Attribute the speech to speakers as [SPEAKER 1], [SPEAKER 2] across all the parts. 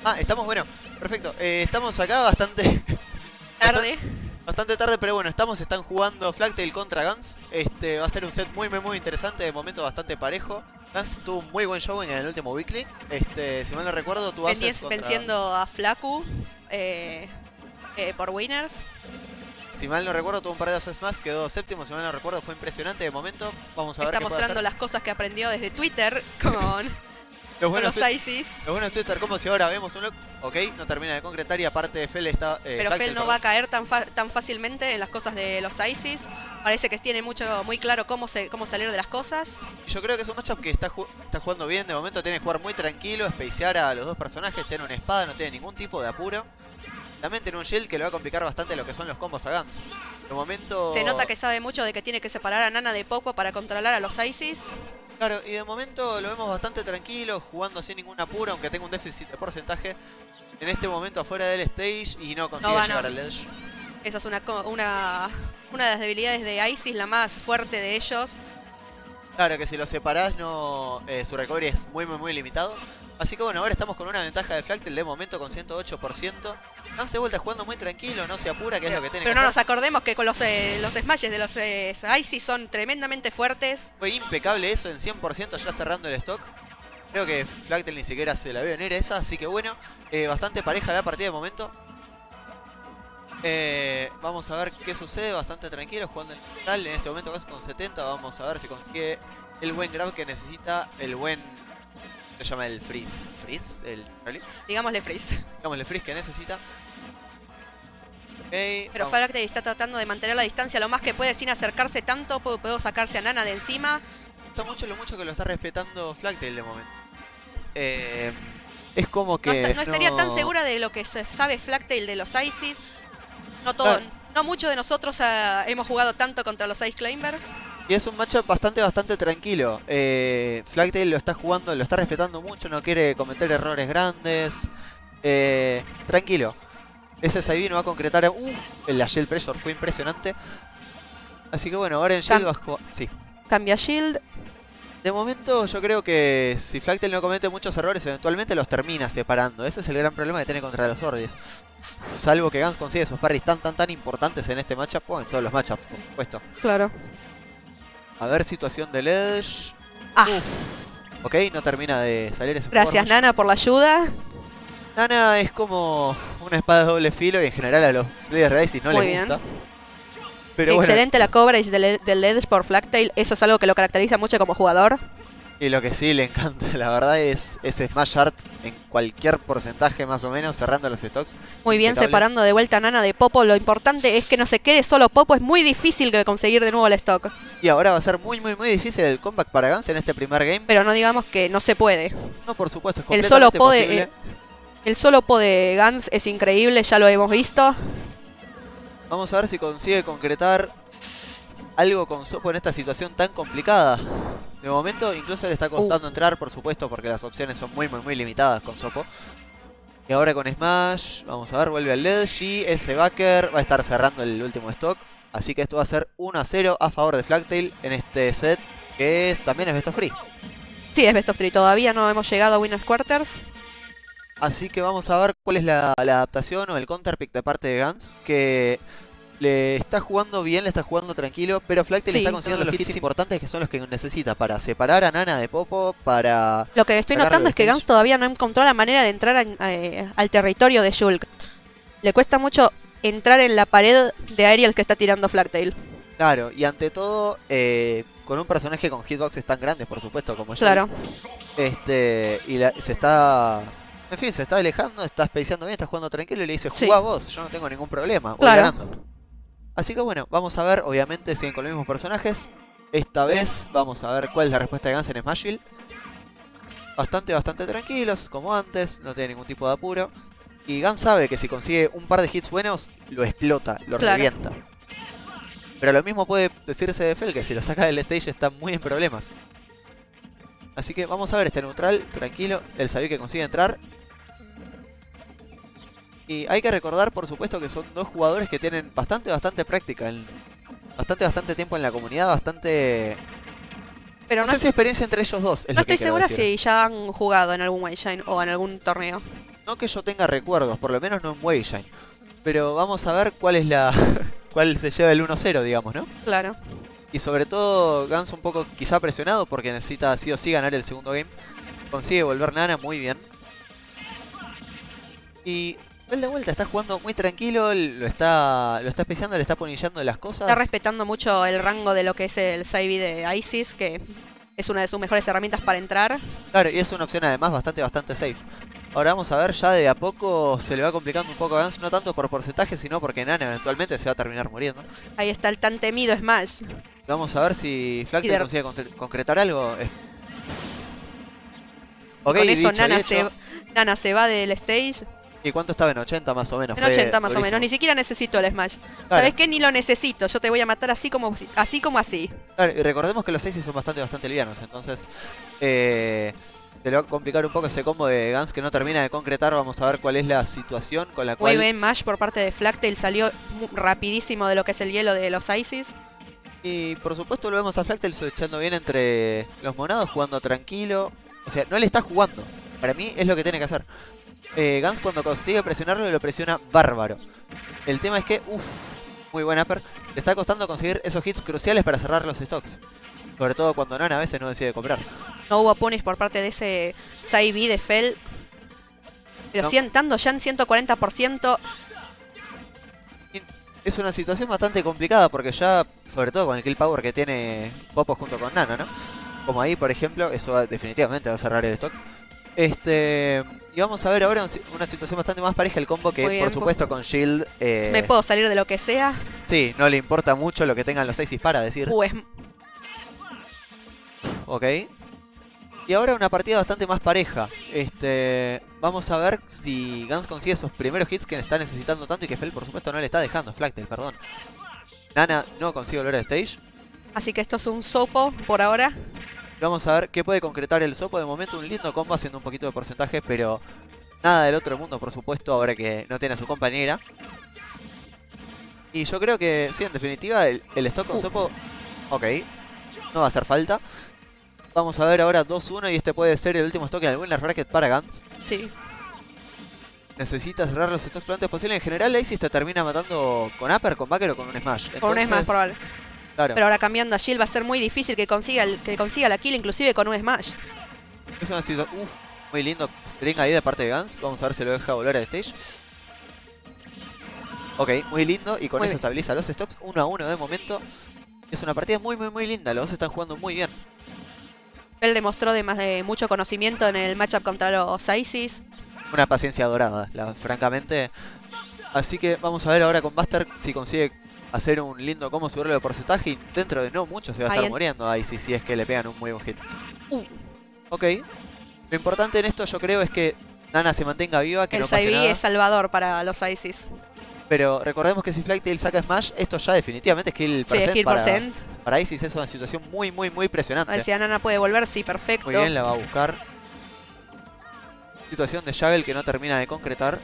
[SPEAKER 1] Ah, estamos, bueno, perfecto. Estamos acá bastante...
[SPEAKER 2] Tarde.
[SPEAKER 1] Bastante tarde, pero bueno, están jugando Flagtail contra Gans. Va a ser un set muy interesante, de momento bastante parejo. Gans tuvo un muy buen showing en el último weekly. Si mal no recuerdo, tu Access contra...
[SPEAKER 2] Venciendo a Flaku por Winners.
[SPEAKER 1] Si mal no recuerdo, tuvo un par de Access más, quedó séptimo, si mal no recuerdo, fue impresionante de momento. Vamos a ver
[SPEAKER 2] Está
[SPEAKER 1] qué puede
[SPEAKER 2] mostrando
[SPEAKER 1] hacer.
[SPEAKER 2] las cosas que aprendió desde Twitter con los ISIS.
[SPEAKER 1] Lo bueno es Twitter, como si ahora vemos un look. Ok, no termina de concretar y aparte de Fel está...
[SPEAKER 2] Pero
[SPEAKER 1] Flagtail,
[SPEAKER 2] Fel no va a caer tan fácilmente en las cosas de los ISIS. Parece que tiene muy claro cómo salir de las cosas.
[SPEAKER 1] Yo creo que es un matchup que está jugando bien. De momento tiene que jugar muy tranquilo, spacear a los dos personajes, tiene una espada, no tiene ningún tipo de apuro. También tiene un shield que le va a complicar bastante lo que son los combos a Gans. De momento...
[SPEAKER 2] Se nota que sabe mucho de que tiene que separar a Nana de Popo para controlar a los ISIS.
[SPEAKER 1] Claro, y de momento lo vemos bastante tranquilo, jugando sin ningún apuro, aunque tenga un déficit de porcentaje. En este momento afuera del stage y no consigue llegar al edge.
[SPEAKER 2] Esa es una de las debilidades de ISIS, la más fuerte de ellos.
[SPEAKER 1] Claro que si lo separás, no, su recovery es muy limitado. Así que bueno, ahora estamos con una ventaja de Flagtail de momento con 108%. Gans de vuelta jugando muy tranquilo, no se apura, que es lo que tiene que hacer.
[SPEAKER 2] Pero no nos acordemos que con los smashes de los ISIS son tremendamente fuertes.
[SPEAKER 1] Fue impecable eso en 100% ya cerrando el stock. Creo que Flagtail ni siquiera se la vio venir esa, así que bueno, bastante pareja la partida de momento. Vamos a ver qué sucede, bastante tranquilo jugando en total. En este momento casi con 70, vamos a ver si consigue el buen grab que necesita, el buen... Se llama el freeze. ¿Freeze? ¿El rally?
[SPEAKER 2] Digámosle freeze.
[SPEAKER 1] Digámosle freeze que necesita.
[SPEAKER 2] Pero Flagtail está tratando de mantener la distancia lo más que puede sin acercarse tanto. Puedo sacarse a Nana de encima.
[SPEAKER 1] Está mucho lo mucho que lo está respetando Flagtail de momento. Es como que
[SPEAKER 2] no estaría tan segura de lo que se sabe Flagtail de los ISIS. No muchos de nosotros hemos jugado tanto contra los Ice Climbers.
[SPEAKER 1] Y es un matchup bastante tranquilo. Flagtail lo está jugando, lo está respetando mucho, no quiere cometer errores grandes. Tranquilo. Ese SIB no va a concretar. La Shield Pressure fue impresionante. Así que bueno, ahora en Shield va a jugar. Sí.
[SPEAKER 2] Cambia Shield.
[SPEAKER 1] De momento yo creo que si Flagtail no comete muchos errores, eventualmente los termina separando. Ese es el gran problema que tiene contra los Ordis. Salvo que Gans consigue esos parries tan importantes en este matchup, o en todos los matchups, por supuesto.
[SPEAKER 2] Claro.
[SPEAKER 1] A ver, situación del Edge. Ok, no termina de salir ese
[SPEAKER 2] Gracias,
[SPEAKER 1] forward.
[SPEAKER 2] Nana, por la ayuda.
[SPEAKER 1] Nana es como una espada de doble filo y en general a los players de ISIS no les gusta. Pero
[SPEAKER 2] excelente la coverage del Edge por Flagtail. Eso es algo que lo caracteriza mucho como jugador.
[SPEAKER 1] Y lo que sí le encanta, la verdad, es ese Smash Art en cualquier porcentaje más o menos, cerrando los stocks.
[SPEAKER 2] Muy bien, separando de vuelta a Nana de Popo. Lo importante es que no se quede solo Popo. Es muy difícil conseguir de nuevo el stock.
[SPEAKER 1] Y ahora va a ser muy difícil el comeback para Gans en este primer game.
[SPEAKER 2] Pero no digamos que no se puede.
[SPEAKER 1] No, por supuesto, es completamente posible.
[SPEAKER 2] El solo po de Gans es increíble, ya lo hemos visto.
[SPEAKER 1] Vamos a ver si consigue concretar algo con Sopo en esta situación tan complicada. De momento incluso le está costando entrar, por supuesto, porque las opciones son muy limitadas con Sopo. Y ahora con Smash, vamos a ver, vuelve al Ledge y ese backer va a estar cerrando el último stock. Así que esto va a ser 1-0 a favor de Flagtail en este set, que también es Best of 3.
[SPEAKER 2] Sí, es Best of 3, todavía no hemos llegado a Winners Quarters.
[SPEAKER 1] Así que vamos a ver cuál es la adaptación o el counterpick de parte de Gans, que le está jugando bien, le está jugando tranquilo, pero Flagtail está consiguiendo los hits importantes que son los que necesita para separar a Nana de Popo, para...
[SPEAKER 2] Lo que estoy notando es que Gans todavía no encontró la manera de entrar al territorio de Shulk. Le cuesta mucho entrar en la pared de Aerial que está tirando Flagtail.
[SPEAKER 1] Claro, y ante todo, con un personaje con hitboxes tan grandes, por supuesto, como Shulk.
[SPEAKER 2] Claro.
[SPEAKER 1] Se está... En fin, se está alejando, está spaceando bien, está jugando tranquilo y le dice, jugá vos, yo no tengo ningún problema, voy ganando. Así que bueno, vamos a ver, obviamente siguen con los mismos personajes. Esta vez vamos a ver cuál es la respuesta de Gans en Smashville. Bastante tranquilos, como antes, no tiene ningún tipo de apuro. Y Gans sabe que si consigue un par de hits buenos, lo explota, lo revienta. Pero lo mismo puede decirse de Fel, que si lo saca del stage está muy en problemas. Así que vamos a ver este neutral, tranquilo, él sabe que consigue entrar. Y hay que recordar, por supuesto, que son dos jugadores que tienen bastante práctica, bastante tiempo en la comunidad, bastante... Pero no sé si experiencia entre ellos dos.
[SPEAKER 2] No estoy segura si ya han jugado en algún One Shine o en algún torneo.
[SPEAKER 1] No que yo tenga recuerdos, por lo menos no en Wayshine. Pero vamos a ver cuál es la... cuál se lleva el 1-0, digamos, ¿no?
[SPEAKER 2] Claro.
[SPEAKER 1] Y sobre todo Gans un poco quizá presionado porque necesita sí o sí ganar el segundo game. Consigue volver Nana muy bien. Y él de vuelta está jugando muy tranquilo, lo está especiando, le está punillando de las cosas.
[SPEAKER 2] Está respetando mucho el rango de lo que es el save de Isis, que es una de sus mejores herramientas para entrar.
[SPEAKER 1] Claro, y es una opción además bastante safe. Ahora vamos a ver, ya de a poco se le va complicando un poco a Gans, no tanto por porcentaje, sino porque Nana eventualmente se va a terminar muriendo.
[SPEAKER 2] Ahí está el tan temido Smash.
[SPEAKER 1] Vamos a ver si Flactel consigue concretar algo.
[SPEAKER 2] Ok, con eso
[SPEAKER 1] dicho,
[SPEAKER 2] Nana se va del stage.
[SPEAKER 1] ¿Y cuánto estaba en 80 más o menos?
[SPEAKER 2] En 80 más o menos, ni siquiera necesito el Smash. Claro. ¿Sabes qué? Ni lo necesito, yo te voy a matar así como así.
[SPEAKER 1] Claro, y recordemos que los Aces son bastante livianos, entonces te le va a complicar un poco ese combo de Gans que no termina de concretar. Vamos a ver cuál es la situación con la cual...
[SPEAKER 2] Muy bien, Mash por parte de Flactel, salió rapidísimo de lo que es el hielo de los Isis.
[SPEAKER 1] Y por supuesto lo vemos a Flactel switchando bien entre los monados, jugando tranquilo. O sea, no le está jugando. Para mí es lo que tiene que hacer. Gans cuando consigue presionarlo, lo presiona bárbaro. El tema es que, muy buen upper. Le está costando conseguir esos hits cruciales para cerrar los stocks. Sobre todo cuando Nana a veces no decide comprar.
[SPEAKER 2] No hubo punish por parte de ese side B de Fel. Pero
[SPEAKER 1] no.
[SPEAKER 2] Estando ya en 140%.
[SPEAKER 1] Es una situación bastante complicada porque ya, sobre todo con el kill power que tiene Popo junto con Nana, ¿no? Como ahí, por ejemplo, eso definitivamente va a cerrar el stock. Y vamos a ver ahora una situación bastante más pareja, el combo que, por supuesto, con Shield...
[SPEAKER 2] ¿Me puedo salir de lo que sea?
[SPEAKER 1] Sí, no le importa mucho lo que tengan los Aces para decir.
[SPEAKER 2] Pues...
[SPEAKER 1] Ok. Y ahora una partida bastante más pareja. Vamos a ver si Gans consigue esos primeros hits que está necesitando tanto y que Fel, por supuesto, no le está dejando. Flactel, perdón. Nana no consigue volver al stage.
[SPEAKER 2] Así que esto es un sopo por ahora.
[SPEAKER 1] Vamos a ver qué puede concretar el sopo. De momento un lindo combo haciendo un poquito de porcentaje, pero nada del otro mundo, por supuesto, ahora que no tiene a su compañera. Y yo creo que, sí, en definitiva, el stock con sopo, ok, no va a hacer falta. Vamos a ver ahora 2-1 y este puede ser el último stock en el winner bracket para Gans.
[SPEAKER 2] Sí.
[SPEAKER 1] Necesita cerrar los stocks lo antes posible. En general, Isis te termina matando con upper, con backer o con un smash.
[SPEAKER 2] Con un smash probable.
[SPEAKER 1] Claro.
[SPEAKER 2] Pero ahora cambiando a Shield va a ser muy difícil que consiga la kill inclusive con un smash.
[SPEAKER 1] Es una situación... muy lindo string ahí de parte de Gans. Vamos a ver si lo deja volver al stage. Ok, muy lindo. Y con eso estabiliza los stocks 1-1 de momento. Es una partida muy linda. Los dos están jugando muy bien.
[SPEAKER 2] Él demostró de mucho conocimiento en el matchup contra los Isis.
[SPEAKER 1] Una paciencia dorada, francamente. Así que vamos a ver ahora con Buster si consigue hacer un lindo combo, subirle de porcentaje. Y dentro de no mucho se va a estar muriendo a Isis si es que le pegan un muy buen hit. Ok. Lo importante en esto yo creo es que Nana se mantenga viva, que no pase nada.
[SPEAKER 2] El es salvador para los Isis.
[SPEAKER 1] Pero recordemos que si Flactel saca Smash, esto ya definitivamente es kill percent,
[SPEAKER 2] kill percent.
[SPEAKER 1] Para Isis. Es una situación muy presionante.
[SPEAKER 2] A ver si Nana puede volver, sí, perfecto.
[SPEAKER 1] Muy bien, la va a buscar. Situación de Jaggle que no termina de concretar.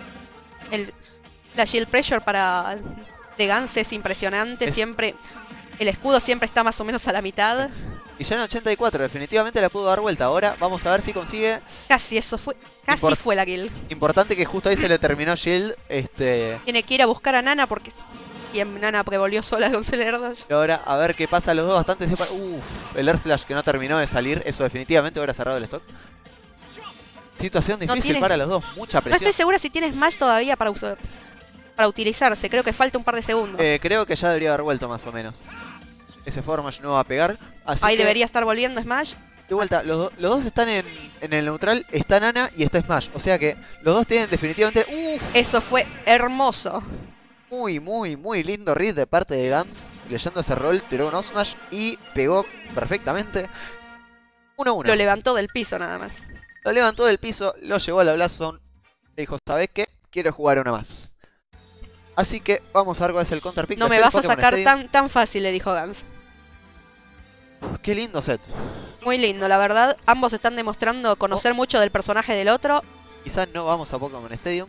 [SPEAKER 2] La shield pressure de Gans es impresionante. Siempre el escudo siempre está más o menos a la mitad.
[SPEAKER 1] Y ya en 84, definitivamente la pudo dar vuelta. Ahora vamos a ver si consigue...
[SPEAKER 2] Casi fue la kill.
[SPEAKER 1] Importante que justo ahí se le terminó Shield.
[SPEAKER 2] Tiene que ir a buscar a Nana porque... Y Nana porque volvió sola con Celerdos.
[SPEAKER 1] Y ahora a ver qué pasa, los dos bastante separados. El Earth Slash que no terminó de salir. Eso definitivamente hubiera cerrado el stock. Situación difícil para los dos, mucha presión.
[SPEAKER 2] No estoy segura si tienes Smash todavía para utilizarse. Creo que falta un par de segundos.
[SPEAKER 1] Creo que ya debería haber vuelto más o menos. Ese Formash no va a pegar. Así
[SPEAKER 2] ahí
[SPEAKER 1] que,
[SPEAKER 2] debería estar volviendo Smash.
[SPEAKER 1] De vuelta, los dos están en el neutral. Está Nana y está Smash. O sea que los dos tienen definitivamente...
[SPEAKER 2] Eso fue hermoso.
[SPEAKER 1] Muy lindo read de parte de Gans. Leyendo ese rol, tiró un Smash y pegó perfectamente. 1-1.
[SPEAKER 2] Lo levantó del piso nada más.
[SPEAKER 1] Lo levantó del piso, lo llevó a la Blazon. Le dijo, ¿sabes qué? Quiero jugar una más. Así que vamos a ver cuál es el counterpick.
[SPEAKER 2] No me vas a sacar tan fácil, le dijo Gans.
[SPEAKER 1] Qué lindo set.
[SPEAKER 2] Muy lindo, la verdad. Ambos están demostrando conocer mucho del personaje del otro.
[SPEAKER 1] Quizás no vamos a Pokémon Stadium.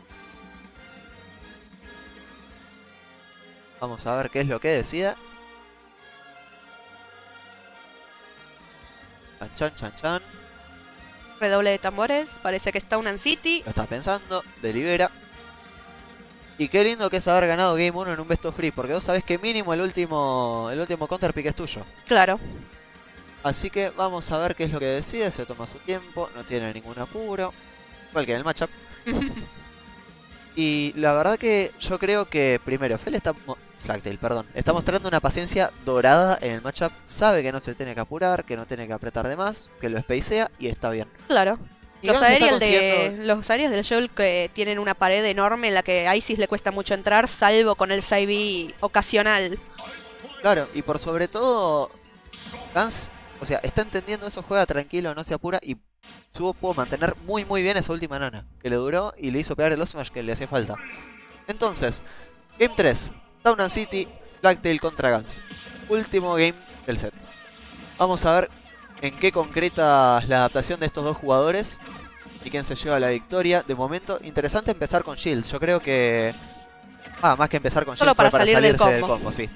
[SPEAKER 1] Vamos a ver qué es lo que decida. Chan.
[SPEAKER 2] Redoble de tambores. Parece que está un City.
[SPEAKER 1] Lo estás pensando, delibera. Y qué lindo que es haber ganado Game 1 en un Best of Free, porque vos sabés que mínimo el último counter pick es tuyo.
[SPEAKER 2] Claro.
[SPEAKER 1] Así que vamos a ver qué es lo que decide, se toma su tiempo, no tiene ningún apuro. Igual que en el matchup. Y la verdad que yo creo que primero, Flagtail, perdón, está mostrando una paciencia dorada en el matchup. Sabe que no se tiene que apurar, que no tiene que apretar de más, que lo spacea y está bien.
[SPEAKER 2] Claro.
[SPEAKER 1] Y
[SPEAKER 2] Los
[SPEAKER 1] Gans está
[SPEAKER 2] aéreos
[SPEAKER 1] consiguiendo-
[SPEAKER 2] los aéreos del Shulk que tienen una pared enorme en la que a Isis le cuesta mucho entrar, salvo con el side ocasional.
[SPEAKER 1] Claro, y por sobre todo, Gans, o sea, está entendiendo eso, juega tranquilo, no se apura y pudo mantener muy bien esa última nana, que le duró y le hizo pegar el Up Smash que le hacía falta. Entonces, Game 3, Town and City, Flagtail contra Gans. Último game del set. Vamos a ver en qué concreta la adaptación de estos dos jugadores y quién se lleva la victoria. De momento, interesante empezar con Shield. Yo creo que... más que empezar con
[SPEAKER 2] Solo
[SPEAKER 1] Shield fue
[SPEAKER 2] para
[SPEAKER 1] para
[SPEAKER 2] salir del
[SPEAKER 1] salirse del
[SPEAKER 2] combo.
[SPEAKER 1] combo, sí.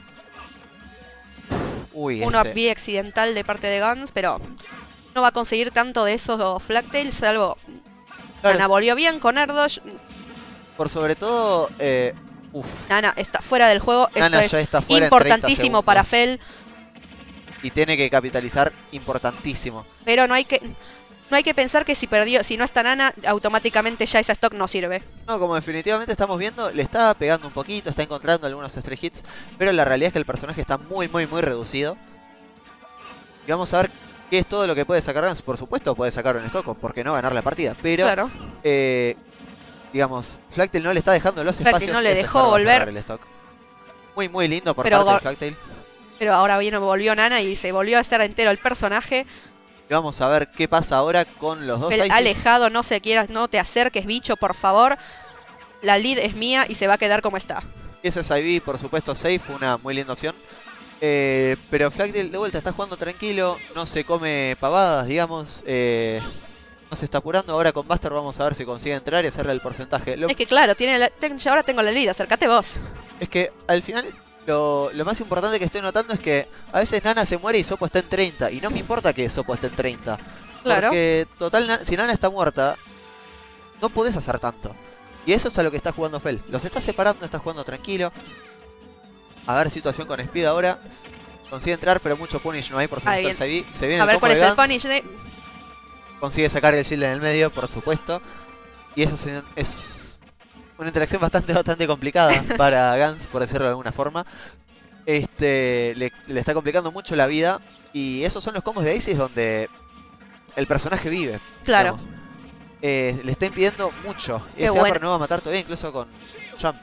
[SPEAKER 1] Uy,
[SPEAKER 2] Un
[SPEAKER 1] ese...
[SPEAKER 2] up accidental de parte de Guns, pero no va a conseguir tanto de esos Flagtail, salvo...
[SPEAKER 1] Claro,
[SPEAKER 2] Nana volvió bien con Erdosh.
[SPEAKER 1] por sobre todo...
[SPEAKER 2] Nana está fuera del juego.
[SPEAKER 1] Nana
[SPEAKER 2] Esto
[SPEAKER 1] ya
[SPEAKER 2] es
[SPEAKER 1] está fuera en 30
[SPEAKER 2] importantísimo para
[SPEAKER 1] segundos.
[SPEAKER 2] Fel,
[SPEAKER 1] Y tiene que capitalizar importantísimo.
[SPEAKER 2] pero no hay que pensar que si no está Nana, automáticamente ya esa stock no sirve.
[SPEAKER 1] No, como definitivamente estamos viendo, le está pegando un poquito, está encontrando algunos stray hits, pero la realidad es que el personaje está muy reducido. Y vamos a ver qué es todo lo que puede sacar Gans. Por supuesto puede sacar un stock, porque no ganar la partida, pero
[SPEAKER 2] Claro.
[SPEAKER 1] digamos, Flagtail no le está dejando los
[SPEAKER 2] Flagtail
[SPEAKER 1] espacios.
[SPEAKER 2] no le
[SPEAKER 1] ese
[SPEAKER 2] dejó
[SPEAKER 1] para
[SPEAKER 2] volver.
[SPEAKER 1] cerrar el stock. Muy lindo por
[SPEAKER 2] Pero
[SPEAKER 1] parte de Flagtail.
[SPEAKER 2] Pero ahora bien volvió Nana y se volvió a estar entero el personaje.
[SPEAKER 1] Y vamos a ver qué pasa ahora con los dos
[SPEAKER 2] Fel
[SPEAKER 1] Isis.
[SPEAKER 2] alejado, no te acerques, bicho, por favor. La lead es mía y se va a quedar como está.
[SPEAKER 1] Ese es IV, por supuesto, safe, una muy linda opción. Pero Flagtail de vuelta está jugando tranquilo, no se come pavadas, digamos. No se está apurando. Ahora con Buster vamos a ver si consigue entrar y hacerle el porcentaje.
[SPEAKER 2] Es que claro, ahora tengo la lead, acércate vos.
[SPEAKER 1] Es que al final lo más importante que estoy notando es que a veces Nana se muere y Sopo está en 30. Y no me importa que Sopo esté en 30.
[SPEAKER 2] Claro.
[SPEAKER 1] Porque total, si Nana está muerta, no podés hacer tanto. Y eso es a lo que está jugando Fel. Los está separando, está jugando tranquilo. A ver, situación con Speed ahora. Consigue entrar, pero mucho punish no hay, por supuesto. Se viene
[SPEAKER 2] A ver
[SPEAKER 1] el combo
[SPEAKER 2] cuál es
[SPEAKER 1] de
[SPEAKER 2] el
[SPEAKER 1] Gans.
[SPEAKER 2] punish de...
[SPEAKER 1] Consigue sacar el shield en el medio, por supuesto. Y eso es una interacción bastante complicada para Gans, por decirlo de alguna forma. Le está complicando mucho la vida. Y esos son los combos de Isis donde el personaje vive.
[SPEAKER 2] Claro.
[SPEAKER 1] Digamos. Le está impidiendo mucho.
[SPEAKER 2] Qué
[SPEAKER 1] Ese
[SPEAKER 2] bueno.
[SPEAKER 1] upper no va a matar todavía, incluso con Jump.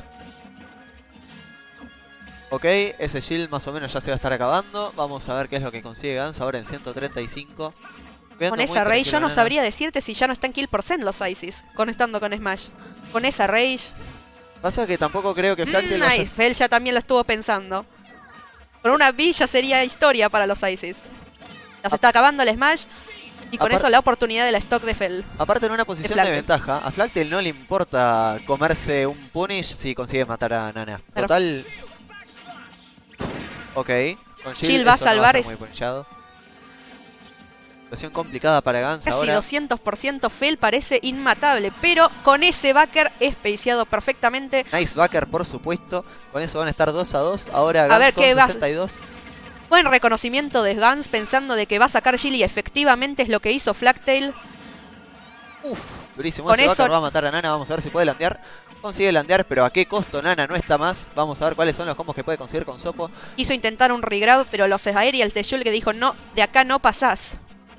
[SPEAKER 1] Ok, ese shield más o menos ya se va a estar acabando. Vamos a ver qué es lo que consigue Gans ahora en 135.
[SPEAKER 2] Con esa rage yo no sabría decirte si ya no está en kill % los Isis, conectando con Smash. Con esa rage...
[SPEAKER 1] Pasa que tampoco creo que Flagtail vaya-
[SPEAKER 2] Nice, Fel ya también lo estuvo pensando. Con una villa sería historia para los Isis. Ya se está acabando el Smash y con eso la oportunidad de la stock de Fel.
[SPEAKER 1] Aparte en una posición de
[SPEAKER 2] Flagtail.
[SPEAKER 1] ventaja, a Flagtail no le importa comerse un punish si consigue matar a Nana.
[SPEAKER 2] Pero-
[SPEAKER 1] Total... Ok, con
[SPEAKER 2] Shield va a
[SPEAKER 1] eso no
[SPEAKER 2] salvar
[SPEAKER 1] ser
[SPEAKER 2] es-
[SPEAKER 1] muy punchado. Situación complicada para Gans
[SPEAKER 2] Casi
[SPEAKER 1] ahora.
[SPEAKER 2] 200% Fel parece inmatable, pero con ese backer espaciado perfectamente.
[SPEAKER 1] Nice backer, por supuesto. Con eso van a estar 2 a 2. Ahora
[SPEAKER 2] A
[SPEAKER 1] Gans
[SPEAKER 2] ver
[SPEAKER 1] con
[SPEAKER 2] qué va-
[SPEAKER 1] 62.
[SPEAKER 2] Buen reconocimiento de Gans pensando de que va a sacar Jill y efectivamente es lo que hizo Flagtail.
[SPEAKER 1] Uf, durísimo.
[SPEAKER 2] Con
[SPEAKER 1] Ese
[SPEAKER 2] eso-
[SPEAKER 1] backer va a matar a Nana. Vamos a ver si puede landear. Consigue landear, pero ¿a qué costo? Nana no está más. Vamos a ver cuáles son los combos que puede conseguir con Sopo.
[SPEAKER 2] Quiso intentar un regrab, pero los aerials de Shulk que dijo no, de acá no pasás.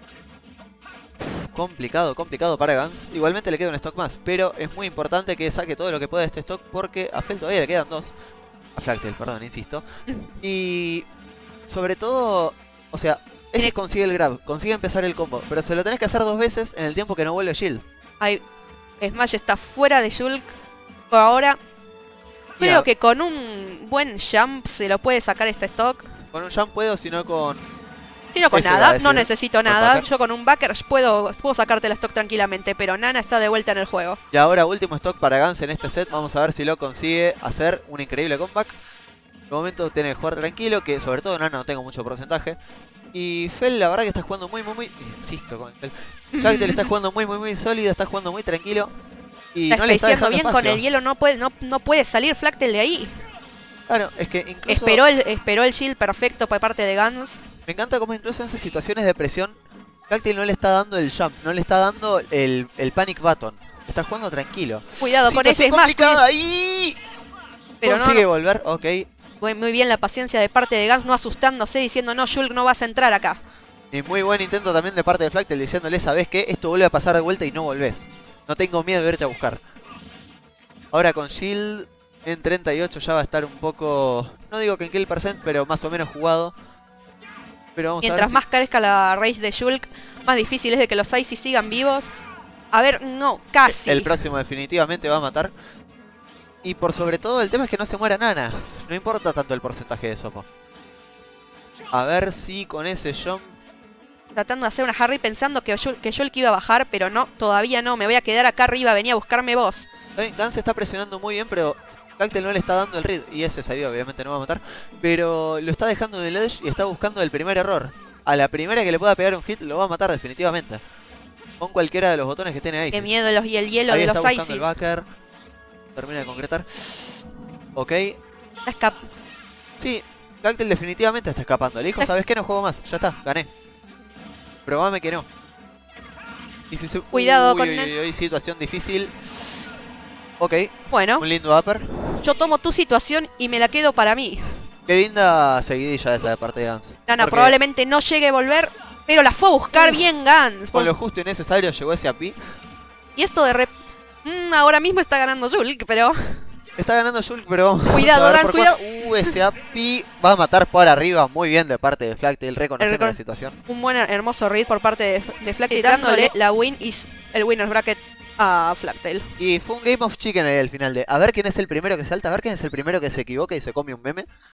[SPEAKER 1] Complicado para Gans. Igualmente le queda un stock más, pero es muy importante que saque todo lo que pueda de este stock porque a Fel todavía le quedan 2. A Flagtail, perdón, insisto. Y sobre todo, o sea, ese consigue el grab, consigue empezar el combo, pero se lo tenés que hacer 2 veces en el tiempo que no vuelve Shield.
[SPEAKER 2] Ahí, Smash está fuera de Shulk por ahora. Creo que con un buen jump se lo puede sacar este stock.
[SPEAKER 1] Con un jump puedo, sino con...
[SPEAKER 2] Si no con
[SPEAKER 1] Eso iba a
[SPEAKER 2] nada,
[SPEAKER 1] decir,
[SPEAKER 2] no necesito
[SPEAKER 1] con
[SPEAKER 2] nada.
[SPEAKER 1] backer.
[SPEAKER 2] Yo con un backer puedo sacarte la stock tranquilamente, pero Nana está de vuelta en el juego.
[SPEAKER 1] Y ahora último stock para Gans en este set. Vamos a ver si lo consigue hacer un increíble comeback. De momento tiene que jugar tranquilo, que sobre todo Nana no tengo mucho porcentaje. Y Fel la verdad que está jugando muy... Insisto con Fel. Flactel está jugando muy sólido, está jugando muy tranquilo. Y
[SPEAKER 2] Está
[SPEAKER 1] no le está
[SPEAKER 2] especiando
[SPEAKER 1] dejando
[SPEAKER 2] bien con
[SPEAKER 1] espacio.
[SPEAKER 2] el hielo, no puede salir Flactel de ahí.
[SPEAKER 1] Claro, es que incluso...
[SPEAKER 2] Esperó el shield perfecto por parte de Gans.
[SPEAKER 1] Me encanta cómo incluso en esas situaciones de presión, Flactel no le está dando el jump, no le está dando el panic button. Está jugando tranquilo.
[SPEAKER 2] Cuidado con ese
[SPEAKER 1] Situación
[SPEAKER 2] smash.
[SPEAKER 1] complicada y
[SPEAKER 2] Pero
[SPEAKER 1] consigue
[SPEAKER 2] no.
[SPEAKER 1] volver, ok.
[SPEAKER 2] Muy bien la paciencia de parte de Gans, no asustándose, diciendo no, Shulk, no vas a entrar acá.
[SPEAKER 1] Y muy buen intento también de parte de Flactel diciéndole, ¿sabes qué? Esto vuelve a pasar de vuelta y no volvés. No tengo miedo de irte a buscar. Ahora con Shield en 38 ya va a estar un poco... No digo que en kill percent, pero más o menos jugado. Pero vamos
[SPEAKER 2] Mientras
[SPEAKER 1] a ver
[SPEAKER 2] más carezca la raíz de Shulk, más difícil es de que los Icy sigan vivos. A ver, no, casi.
[SPEAKER 1] el próximo definitivamente va a matar. Y por sobre todo el tema es que no se muera Nana. No importa tanto el porcentaje de Sopo. A ver si con ese jump...
[SPEAKER 2] Tratando de hacer una Harry pensando que Shulk iba a bajar, pero no, todavía no. Me voy a quedar acá arriba, venía a buscarme vos.
[SPEAKER 1] Gans está presionando muy bien, pero Flactel no le está dando el read. Y ese salido obviamente no va a matar. Pero lo está dejando en el edge y está buscando el primer error. A la primera que le pueda pegar un hit lo va a matar definitivamente. Con cualquiera de los botones que tiene ahí.
[SPEAKER 2] Qué miedo el hielo
[SPEAKER 1] Ahí
[SPEAKER 2] de
[SPEAKER 1] está
[SPEAKER 2] los
[SPEAKER 1] buscando
[SPEAKER 2] Icy.
[SPEAKER 1] el backer. Termina de concretar. Ok. Sí, Flactel definitivamente está escapando. Le dijo, ¿sabes qué? No juego más. Ya está, gané. Probame que no. Y si se...
[SPEAKER 2] Cuidado con
[SPEAKER 1] situación difícil. Ok,
[SPEAKER 2] Bueno,
[SPEAKER 1] un lindo upper.
[SPEAKER 2] yo tomo tu situación y me la quedo para mí.
[SPEAKER 1] Qué linda seguidilla esa de parte de Gans.
[SPEAKER 2] Nana
[SPEAKER 1] Porque
[SPEAKER 2] probablemente no llegue a volver, pero la fue a buscar bien Gans.
[SPEAKER 1] con lo justo y necesario llegó ese AP.
[SPEAKER 2] Y esto de ahora mismo está ganando Shulk, pero...
[SPEAKER 1] Está ganando Shulk, pero vamos
[SPEAKER 2] Cuidado,
[SPEAKER 1] a ver
[SPEAKER 2] Gans,
[SPEAKER 1] por cuánto. Ese AP va a matar por arriba. Muy bien de parte de Flactel, reconociendo la situación.
[SPEAKER 2] Un buen, hermoso read por parte de Flactel, dándole la win y el winner's bracket a Flactel.
[SPEAKER 1] Y fue un Game of Chicken ahí al final de a ver quién es el primero que salta, a ver quién es el primero que se equivoca y se come un meme.